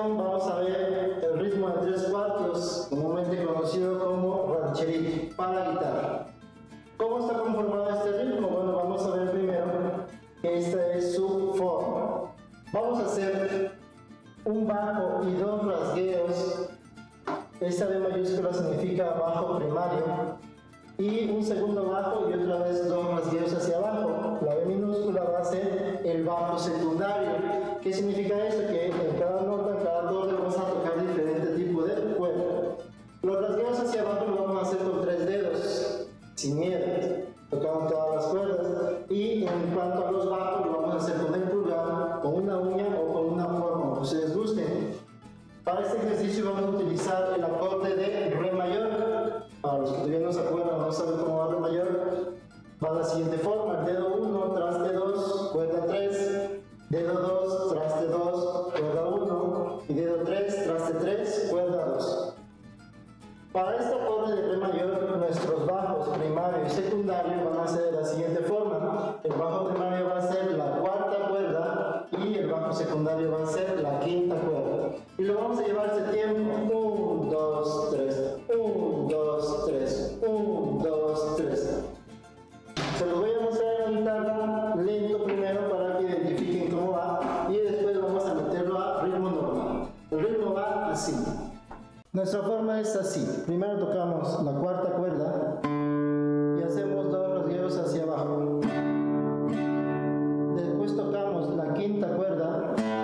continuación vamos a ver el ritmo de 3/4, comúnmente conocido como rancherito, para guitarra. ¿Cómo está conformado este ritmo? Bueno, vamos a ver primero que esta es su forma. Vamos a hacer un bajo y dos rasgueos. Esta B mayúscula significa bajo primario, y un segundo bajo y otra vez dos rasgueos hacia abajo. La B minúscula va a ser el bajo secundario. ¿Qué significa esto? Que en cada nota, en cada acorde vamos a tocar diferente tipo de cuerda. Los rasgueos hacia abajo lo vamos a hacer con 3 dedos, sin miedo, tocamos todas las cuerdas. Y en cuanto a los bajos, lo vamos a hacer con el pulgar, con una uña o con una forma, que ustedes gusten. Para este ejercicio vamos a utilizar el acorde de Re mayor. Para los que todavía no se acuerdan, no saben cómo va Re mayor, va de la siguiente forma: el dedo 1, traste 2, cuerda 3, dedo 2, traste 2, cuerda 1, y dedo 3, traste 3, cuerda 2. Para este acorde de Re mayor, nuestros bajos primario y secundario van a ser de la siguiente forma: el bajo primario va a ser la cuarta cuerda y el bajo secundario va a ser la quinta cuerda. Y lo vamos a llevar este tiempo: 1, 2, 3, 1, 2, 3, 1, 2, 3. Se los voy a mostrar en la guitarra lento primero para que identifiquen cómo va, y después vamos a meterlo a ritmo normal. El ritmo va así. Nuestra forma es así: primero tocamos la cuarta cuerda y hacemos dos rasgueos hacia abajo. Después tocamos la quinta cuerda